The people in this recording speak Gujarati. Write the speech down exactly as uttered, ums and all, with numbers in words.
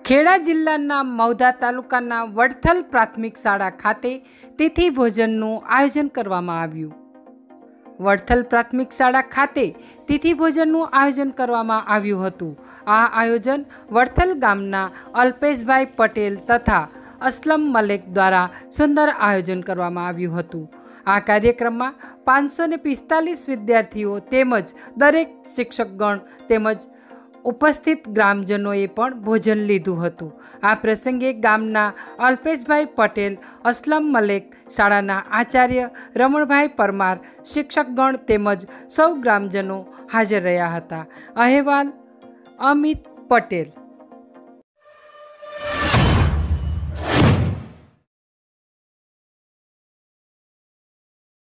ખેડા જિલ્લાના મૌધા તાલુકાના વડથલ પ્રાથમિક શાળા ખાતે તિથિ ભોજનનું આયોજન કરવામાં આવ્યું। વડથલ પ્રાથમિક શાળા ખાતે તિથિ ભોજનનું આયોજન કરવામાં આવ્યું હતું। આ આયોજન વડથલ ગામના અલ્પેશભાઈ પટેલ તથા અસલમ મલેક દ્વારા સુંદર આયોજન કરવામાં આવ્યું હતું। આ કાર્યક્રમમાં પાંચસો ને પિસ્તાલીસ વિદ્યાર્થીઓ તેમજ દરેક શિક્ષકગણ તેમજ ઉપસ્થિત ગ્રામજનોએ પણ ભોજન લીધું હતું। આ પ્રસંગે ગામના અલ્પેશભાઈ પટેલ, અસલમ મલેક, શાળાના આચાર્ય રમણભાઈ પરમાર, શિક્ષકગણ તેમજ સૌ ગ્રામજનો હાજર રહ્યા હતા। અહેવાલ અમિત પટેલ।